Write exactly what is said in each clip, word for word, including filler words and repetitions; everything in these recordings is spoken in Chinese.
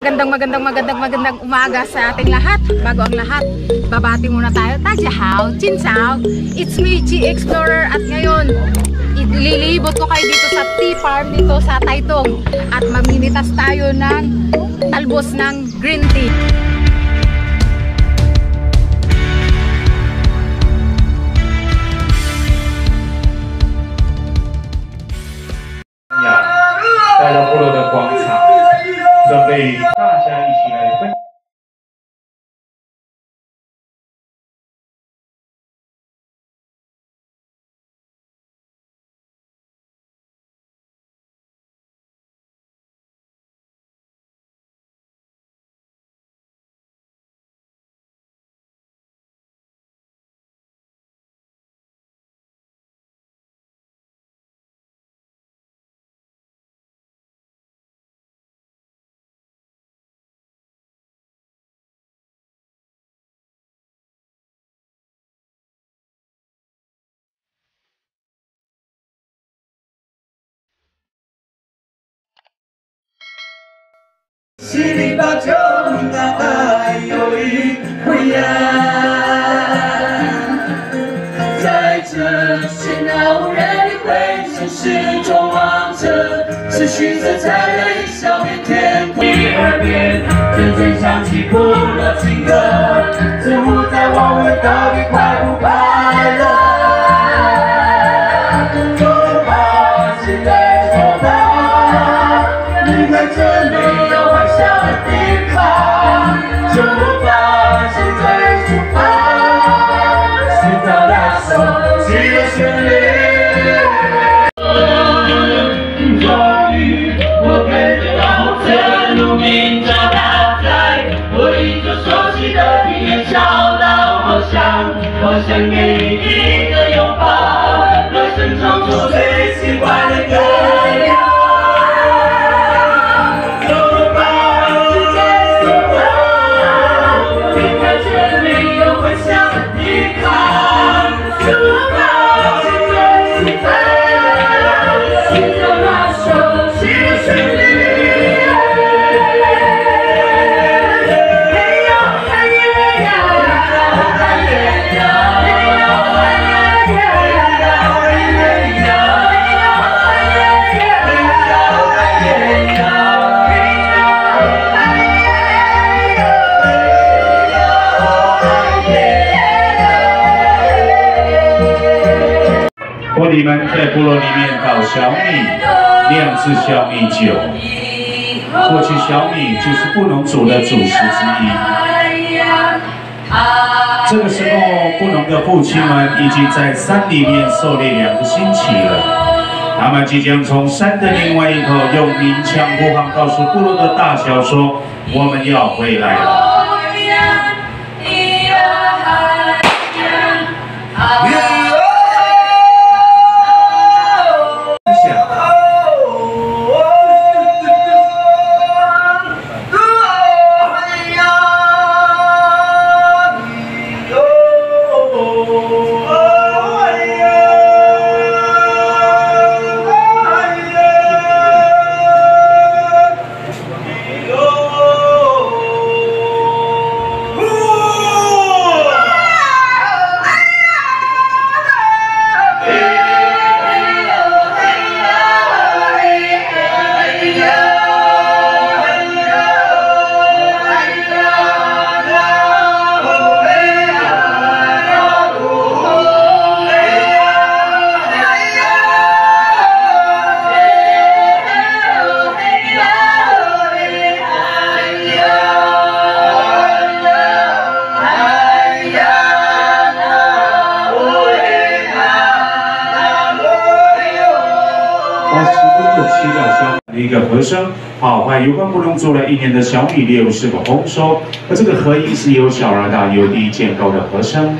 Magandang magandang magandang magandang umaga sa ating lahat. Bago ang lahat, babati muna tayo. Tajahao, Chinsao, it's me, G Explorer. At ngayon, ililibot ko kayo dito sa tea farm dito sa Taitung. At mamimitas tayo ng talbos ng green tea. 呀，来到部落的广场，准备大家一起来分。 心里把酒那爱有一回呀，在这喧闹人的回声始终望着，是虚色彩的一小片天空。第二遍，阵阵响起部落情歌，似乎在问问到底快不快乐？走吧，现在走吧，离开这里。 地方，出发，现在出发，寻找那熟悉的旋律。终于，我感觉到这路鸣着大在，我依旧熟悉的体验，笑到好想，好想给你一个拥抱，歌声唱出最喜欢的歌谣。 伙计们在部落里面捣小米，酿制小米酒。过去小米就是不农族的主食之一。这个时候，布农的父亲们已经在山里面狩猎两个星期了。他们即将从山的另外一头用鸣枪呼喊，告诉部落的大小说：“我们要回来了。” 一个和声，好，把有关布农族了一年的小米猎物是否丰收？而这个和音是由小而大、由低渐高的和声。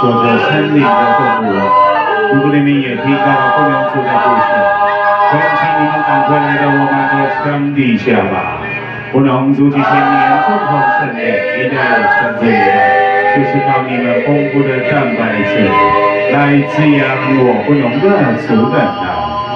说着森林的动物哦。如果你们也听到了不能说的故事，恳请你们赶快来到我们的场地下吧。不能族这些年中后胜利，一代传承一代，就是靠你们丰富的蛋白质来滋养我不能的族人啊。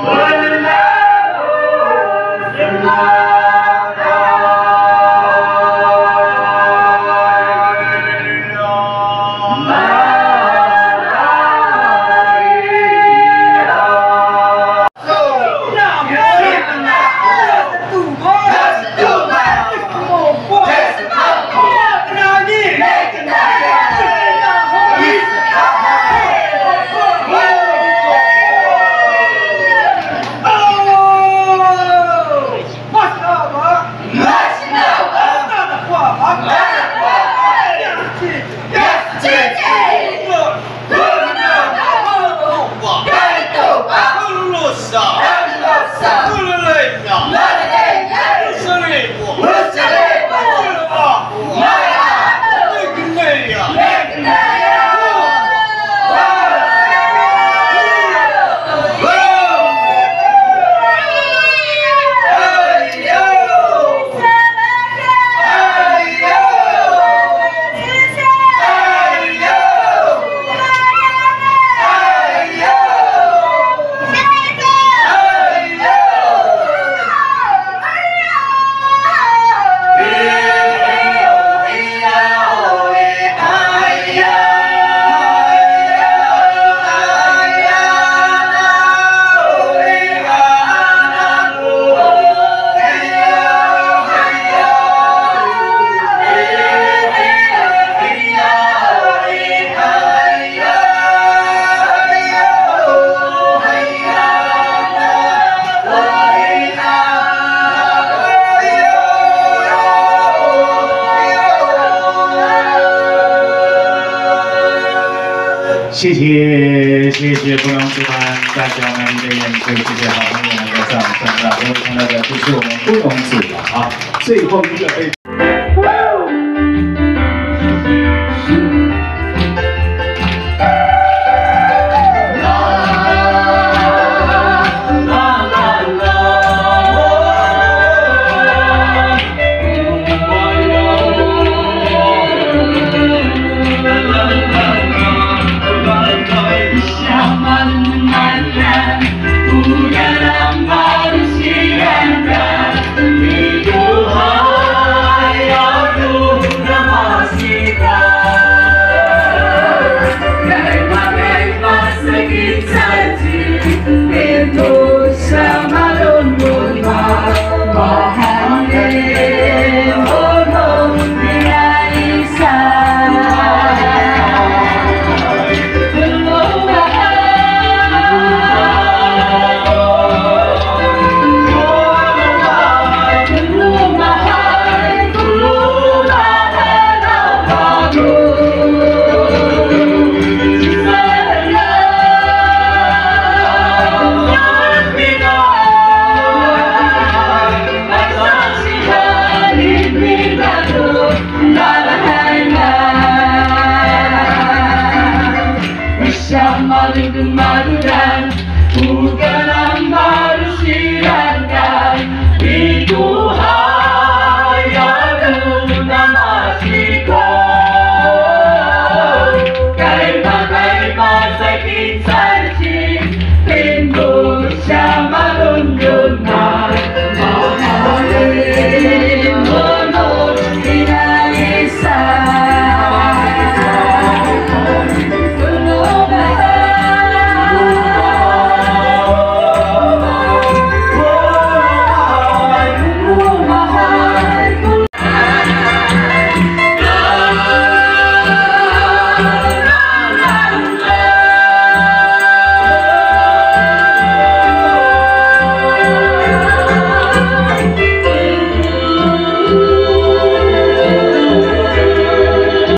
谢谢谢谢不能族们大家们的演出，谢谢好朋友们的掌声啊！各位看到的就是我们不能族了啊，最后一个被。